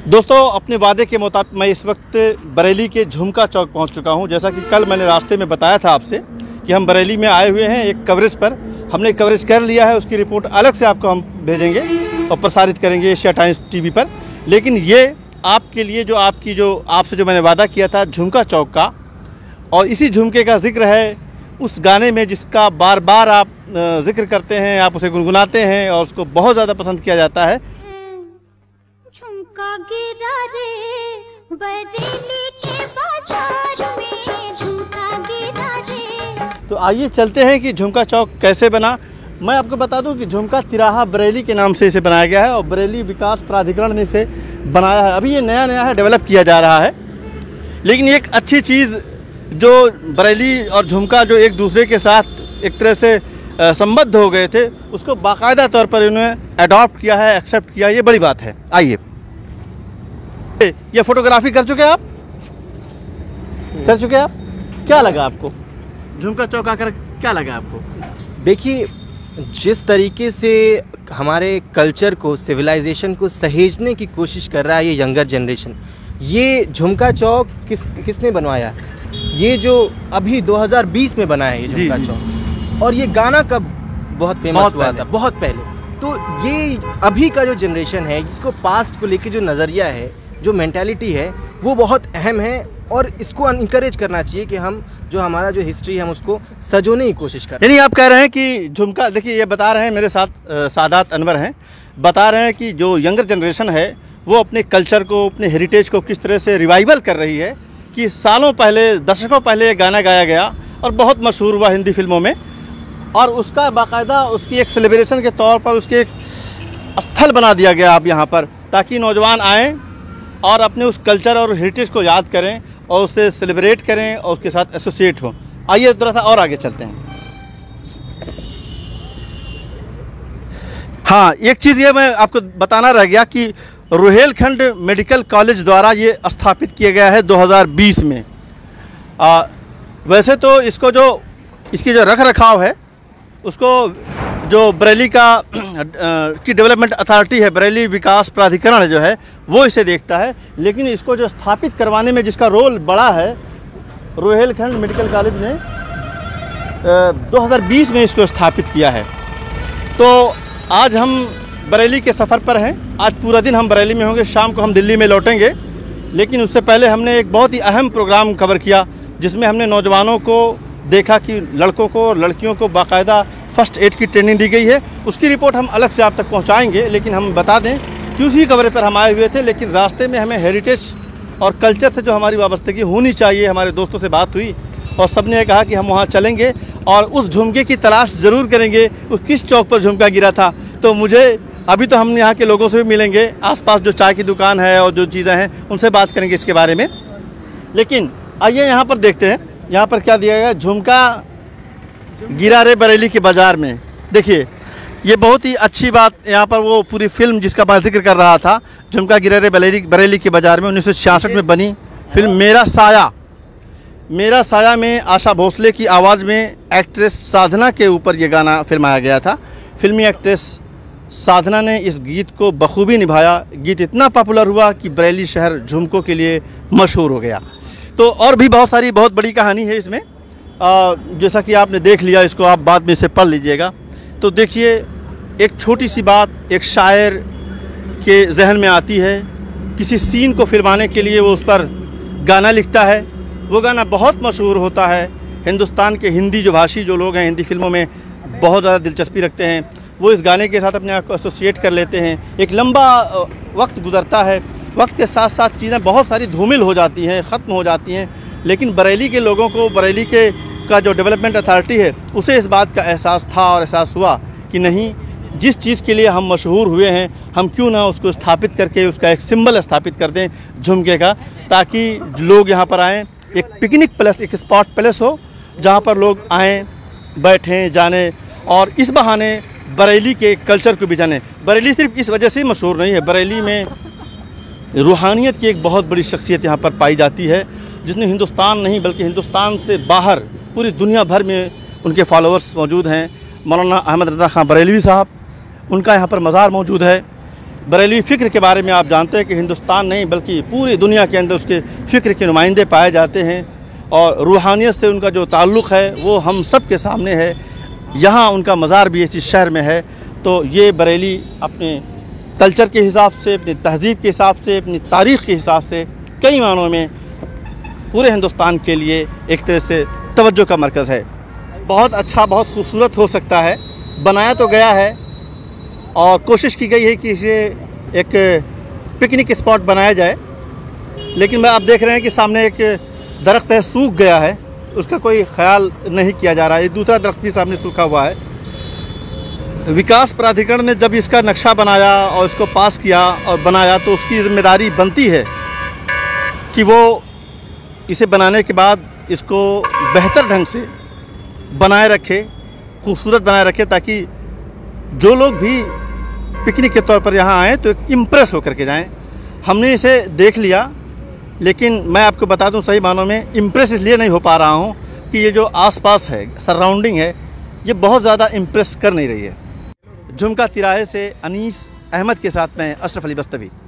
दोस्तों, अपने वादे के मुताबिक मैं इस वक्त बरेली के झुमका चौक पहुंच चुका हूं। जैसा कि कल मैंने रास्ते में बताया था आपसे कि हम बरेली में आए हुए हैं एक कवरेज पर। हमने कवरेज कर लिया है, उसकी रिपोर्ट अलग से आपको हम भेजेंगे और प्रसारित करेंगे एशिया टाइम्स टीवी पर। लेकिन ये आपके लिए आपसे जो मैंने वादा किया था झुमका चौक का, और इसी झुमके का जिक्र है उस गाने में जिसका बार बार आप जिक्र करते हैं, आप उसे गुनगुनाते हैं और उसको बहुत ज़्यादा पसंद किया जाता है। झुमका गिरा रे बरेली के बाजार में, झुमका गिरा रे। तो आइए चलते हैं कि झुमका चौक कैसे बना। मैं आपको बता दूं कि झुमका तिराहा बरेली के नाम से इसे बनाया गया है और बरेली विकास प्राधिकरण ने इसे बनाया है। अभी ये नया है, डेवलप किया जा रहा है। लेकिन एक अच्छी चीज़ जो बरेली और झुमका जो एक दूसरे के साथ एक तरह से संबद्ध हो गए थे, उसको बाकायदा तौर पर इन्होंने अडॉप्ट किया है, एक्सेप्ट किया, ये बड़ी बात है। आइए, ये फोटोग्राफी कर चुके हैं आप? क्या लगा आपको झुमका चौक आकर? क्या लगा आपको? देखिए, जिस तरीके से हमारे कल्चर को, सिविलाइजेशन को सहेजने की कोशिश कर रहा है ये यंगर जनरेशन, ये झुमका चौक किसने बनवाया? ये जो अभी 2020 में बना है ये झुमका चौक, और ये गाना कब बहुत फेमस हुआ था? बहुत पहले। तो ये अभी का जो जनरेशन है, इसको पास्ट को लेके जो नज़रिया है, जो मेंटालिटी है, वो बहुत अहम है और इसको इनकरेज करना चाहिए कि हम जो हमारा जो हिस्ट्री है हम उसको सजोने की कोशिश करें। यानी आप कह रहे हैं कि झुमका, देखिए ये बता रहे हैं, मेरे साथ सादात अनवर हैं, बता रहे हैं कि जो यंगर जनरेशन है वो अपने कल्चर को, अपने हेरिटेज को किस तरह से रिवाइवल कर रही है। कि सालों पहले, दशकों पहले ये गाना गाया गया और बहुत मशहूर हुआ हिंदी फिल्मों में, और उसका बाकायदा उसकी एक सेलिब्रेशन के तौर पर उसके एक स्थल बना दिया गया आप यहाँ पर, ताकि नौजवान आएँ और अपने उस कल्चर और हेरिटेज को याद करें और उसे सेलिब्रेट करें और उसके साथ एसोसिएट हों। आइए थोड़ा सा और आगे चलते हैं। हाँ, एक चीज़ ये मैं आपको बताना रह गया कि रुहेलखंड मेडिकल कॉलेज द्वारा ये स्थापित किया गया है 2020 में। वैसे तो इसकी जो रख रखाव है उसको जो बरेली की डेवलपमेंट अथॉरिटी है, बरेली विकास प्राधिकरण जो है, वो इसे देखता है। लेकिन इसको जो स्थापित करवाने में जिसका रोल बड़ा है, रुहेलखंड मेडिकल कॉलेज ने 2020 में इसको स्थापित किया है। तो आज हम बरेली के सफ़र पर हैं। आज पूरा दिन हम बरेली में होंगे, शाम को हम दिल्ली में लौटेंगे। लेकिन उससे पहले हमने एक बहुत ही अहम प्रोग्राम कवर किया, जिसमें हमने नौजवानों को देखा कि लड़कों को और लड़कियों को बाकायदा फर्स्ट एड की ट्रेनिंग दी गई है। उसकी रिपोर्ट हम अलग से आप तक पहुंचाएंगे। लेकिन हम बता दें कि उसी कवरेज पर हम आए हुए थे, लेकिन रास्ते में हमें हेरिटेज और कल्चर से जो हमारी वाबस्तगी होनी चाहिए, हमारे दोस्तों से बात हुई और सब ने कहा कि हम वहाँ चलेंगे और उस झुमके की तलाश ज़रूर करेंगे, वो किस चौक पर झुमका गिरा था। तो अभी तो हम यहाँ के लोगों से भी मिलेंगे, आसपास जो चाय की दुकान है और जो चीज़ें हैं उनसे बात करेंगे इसके बारे में। लेकिन आइए यहाँ पर देखते हैं, यहाँ पर क्या दिया गया, झुमका गिरा रे बरेली के बाज़ार में। देखिए, ये बहुत ही अच्छी बात, यहाँ पर वो पूरी फिल्म जिसका मैं जिक्र कर रहा था, झुमका गिरा रे बरेली के बाज़ार में, 1966 में बनी फिल्म मेरा साया में आशा भोसले की आवाज़ में एक्ट्रेस साधना के ऊपर ये गाना फिल्माया गया था। फिल्मी एक्ट्रेस साधना ने इस गीत को बखूबी निभाया। गीत इतना पॉपुलर हुआ कि बरेली शहर झुमकों के लिए मशहूर हो गया। तो और भी बहुत बड़ी कहानी है इसमें, जैसा कि आपने देख लिया, इसको आप बाद में इसे पढ़ लीजिएगा। तो देखिए, एक छोटी सी बात एक शायर के जहन में आती है, किसी सीन को फिल्माने के लिए वो उस पर गाना लिखता है। वो गाना बहुत मशहूर होता है। हिंदुस्तान के हिंदी जो भाषी जो लोग हैं, हिंदी फिल्मों में बहुत ज़्यादा दिलचस्पी रखते हैं, वो इस गाने के साथ अपने आप को एसोसिएट कर लेते हैं। एक लंबा वक्त गुजरता है, वक्त के साथ साथ चीज़ें बहुत सारी धूमिल हो जाती हैं, ख़त्म हो जाती हैं। लेकिन बरेली के लोगों को, बरेली का जो डेवलपमेंट अथॉरिटी है, उसे इस बात का एहसास था और एहसास हुआ कि नहीं, जिस चीज़ के लिए हम मशहूर हुए हैं, हम क्यों ना उसको स्थापित करके उसका एक सिंबल स्थापित कर दें झुमके का, ताकि लोग यहाँ पर आएँ। एक पिकनिक प्लेस, एक स्पॉट प्लेस हो जहाँ पर लोग आएँ, बैठें, जाने और इस बहाने बरेली के कल्चर को भी जाने। बरेली सिर्फ इस वजह से मशहूर नहीं है, बरेली में रूहानियत की एक बहुत बड़ी शख्सियत यहाँ पर पाई जाती है, जिसने हिंदुस्तान नहीं बल्कि हिंदुस्तान से बाहर पूरी दुनिया भर में उनके फॉलोअर्स मौजूद हैं। मौलाना अहमद रज़ा खां बरेलवी साहब, उनका यहाँ पर मज़ार मौजूद है। बरेलवी फ़िक्र के बारे में आप जानते हैं कि हिंदुस्तान नहीं बल्कि पूरी दुनिया के अंदर उसके फ़िक्र के नुमाइंदे पाए जाते हैं और रूहानियत से उनका जो ताल्लुक़ है वो हम सब के सामने है। यहाँ उनका मज़ार भी इसी शहर में है। तो ये बरेली अपने कल्चर के हिसाब से, अपनी तहज़ीब के हिसाब से, अपनी तारीख़ के हिसाब से कई मानों में पूरे हिंदुस्तान के लिए एक तरह से तवज्जो का मरकज़ है। बहुत अच्छा, बहुत खूबसूरत हो सकता है। बनाया तो गया है और कोशिश की गई है कि इसे एक पिकनिक स्पॉट बनाया जाए, लेकिन आप देख रहे हैं कि सामने एक दरख्त है, सूख गया है, उसका कोई ख्याल नहीं किया जा रहा है। दूसरा दरख्त भी सामने सूखा हुआ है। विकास प्राधिकरण ने जब इसका नक्शा बनाया और इसको पास किया और बनाया तो उसकी जिम्मेदारी बनती है कि वो इसे बनाने के बाद इसको बेहतर ढंग से बनाए रखे, खूबसूरत बनाए रखे, ताकि जो लोग भी पिकनिक के तौर पर यहाँ आएँ तो एक इम्प्रेस होकर के जाएँ। हमने इसे देख लिया, लेकिन मैं आपको बता दूं सही मानों में इम्प्रेस इसलिए नहीं हो पा रहा हूँ कि ये जो आसपास है, सराउंडिंग है, ये बहुत ज़्यादा इम्प्रेस कर नहीं रही है। झुमका तिराहे से अनीस अहमद के साथ मैं अशरफ अली बस्तवी।